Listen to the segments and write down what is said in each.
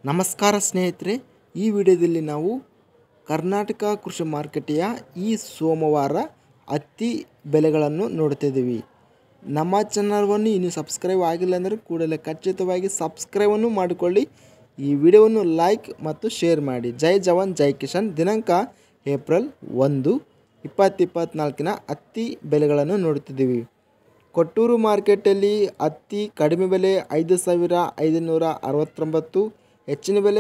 ನಮಸ್ಕಾರ ಸ್ನೇಹಿತರೆ, ಈ ವಿಡಿಯೋದಲ್ಲಿ ನಾವು ಕರ್ನಾಟಕ ಕೃಷಿ ಮಾರುಕಟ್ಟೆಯ ಈ ಸೋಮವಾರ ಹತ್ತಿ ಬೆಲೆಗಳನ್ನು ನೋಡ್ತಿದ್ದೀವಿ. ನಮ್ಮ ಚಾನಲನ್ನು ಇನ್ನೂ ಸಬ್ಸ್ಕ್ರೈಬ್ ಆಗಿಲ್ಲ ಅಂದರೆ ಕೂಡಲೇ ಖಚಿತವಾಗಿ ಸಬ್ಸ್ಕ್ರೈಬನ್ನು ಮಾಡಿಕೊಳ್ಳಿ. ಈ ವಿಡಿಯೋವನ್ನು ಲೈಕ್ ಮತ್ತು ಶೇರ್ ಮಾಡಿ. ಜೈ ಜವಾನ್ ಜೈ ಕಿಸಾನ್. ದಿನಾಂಕ ಏಪ್ರಿಲ್ 1, 2024 ಹತ್ತಿ ಬೆಲೆಗಳನ್ನು ನೋಡ್ತಿದ್ದೀವಿ. ಕೊಟ್ಟೂರು ಮಾರ್ಕೆಟಲ್ಲಿ ಹತ್ತಿ ಕಡಿಮೆ ಬೆಲೆ 5,569, ಹೆಚ್ಚಿನ ಬೆಲೆ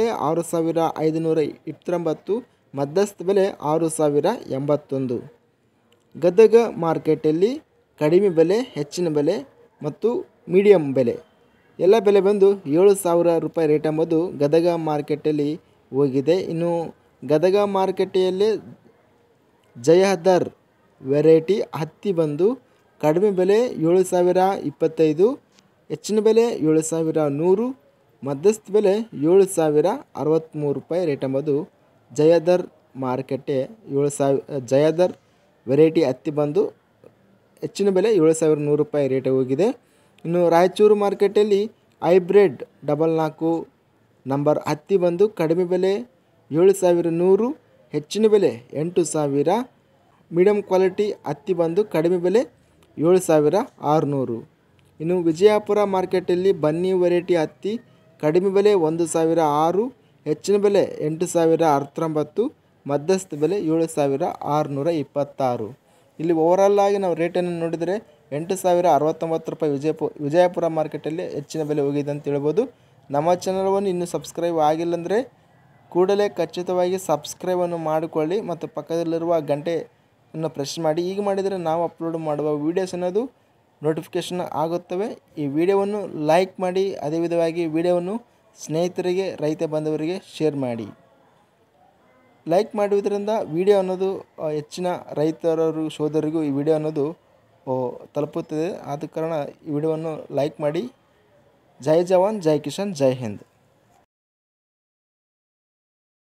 6,529, ಮಧ್ಯಸ್ಥ ಬೆಲೆ 6,081. ಗದಗ ಮಾರ್ಕೆಟಲ್ಲಿ ಕಡಿಮೆ ಬೆಲೆ, ಹೆಚ್ಚಿನ ಬೆಲೆ ಮತ್ತು ಮೀಡಿಯಂ ಬೆಲೆ ಎಲ್ಲ ಬೆಲೆ ಬಂದು 7,000 ರೂಪಾಯಿ ರೇಟ್ ಎಂಬುದು ಗದಗ ಮಾರ್ಕೆಟಲ್ಲಿ ಹೋಗಿದೆ. ಇನ್ನು ಗದಗ ಮಾರುಕಟ್ಟೆಯಲ್ಲಿ ಜಯದರ್ ವೆರೈಟಿ ಹತ್ತಿ ಬಂದು ಕಡಿಮೆ ಬೆಲೆ 7,025, ಹೆಚ್ಚಿನ ಬೆಲೆ 7,100, ಮಧ್ಯಸ್ಥ ಬೆಲೆ 7,063 ರೂಪಾಯಿ ರೇಟ್ ಎಂಬುದು ಜಯದರ್ ಮಾರುಕಟ್ಟೆ. ಜಯದರ್ ವೆರೈಟಿ ಹತ್ತಿ ಬಂದು ಹೆಚ್ಚಿನ ಬೆಲೆ 7,100 ರೂಪಾಯಿ ರೇಟ್ ಹೋಗಿದೆ. ಇನ್ನು ರಾಯಚೂರು ಮಾರ್ಕೆಟಲ್ಲಿ ಹೈಬ್ರಿಡ್ 44 ನಂಬರ್ ಹತ್ತಿ ಬಂದು ಕಡಿಮೆ ಬೆಲೆ 7,100, ಹೆಚ್ಚಿನ ಬೆಲೆ 8,000, ಮೀಡಿಯಂ ಕ್ವಾಲಿಟಿ ಹತ್ತಿ ಬಂದು ಕಡಿಮೆ ಬೆಲೆ 7,600. ಇನ್ನು ವಿಜಯಪುರ ಮಾರ್ಕೆಟಲ್ಲಿ ಬನ್ನಿ ವೆರೈಟಿ ಹತ್ತಿ ಕಡಿಮೆ ಬೆಲೆ 1,006, ಹೆಚ್ಚಿನ ಬೆಲೆ 8,019, ಮಧ್ಯಸ್ಥ ಬೆಲೆ 7,626. ಇಲ್ಲಿ ಓವರಾಲ್ ಆಗಿ ನಾವು ರೇಟನ್ನು ನೋಡಿದರೆ 8,069 ರೂಪಾಯಿ ವಿಜಯಪುರ ಮಾರ್ಕೆಟಲ್ಲಿ ಹೆಚ್ಚಿನ ಬೆಲೆ ಹೋಗಿದೆ ಅಂತ ಹೇಳ್ಬೋದು. ನಮ್ಮ ಚಾನಲವನ್ನು ಇನ್ನೂ ಸಬ್ಸ್ಕ್ರೈಬ್ ಆಗಿಲ್ಲ ಅಂದರೆ ಕೂಡಲೇ ಖಚಿತವಾಗಿ ಸಬ್ಸ್ಕ್ರೈಬನ್ನು ಮಾಡಿಕೊಳ್ಳಿ ಮತ್ತು ಪಕ್ಕದಲ್ಲಿರುವ ಗಂಟೆಯನ್ನು ಪ್ರೆಸ್ ಮಾಡಿ. ಈಗ ಮಾಡಿದರೆ ನಾವು ಅಪ್ಲೋಡ್ ಮಾಡುವ ವೀಡಿಯೋಸ್ ಅನ್ನೋದು ನೋಟಿಫಿಕೇಷನ್ ಆಗುತ್ತವೆ. ಈ ವಿಡಿಯೋವನ್ನು ಲೈಕ್ ಮಾಡಿ, ಅದೇ ವಿಧವಾಗಿ ವಿಡಿಯೋವನ್ನು ಸ್ನೇಹಿತರಿಗೆ, ರೈತ ಬಾಂಧವರಿಗೆ ಶೇರ್ ಮಾಡಿ. ಲೈಕ್ ಮಾಡುವುದರಿಂದ ವಿಡಿಯೋ ಅನ್ನೋದು ಹೆಚ್ಚಿನ ರೈತರು ಸೋದರಿಗೂ ಈ ವಿಡಿಯೋ ಅನ್ನೋದು ತಲುಪುತ್ತದೆ. ಆದ ಕಾರಣ ಈ ವಿಡಿಯೋವನ್ನು ಲೈಕ್ ಮಾಡಿ. ಜೈ ಜವಾನ್ ಜೈ ಕಿಸಾನ್, ಜೈ ಹಿಂದ್.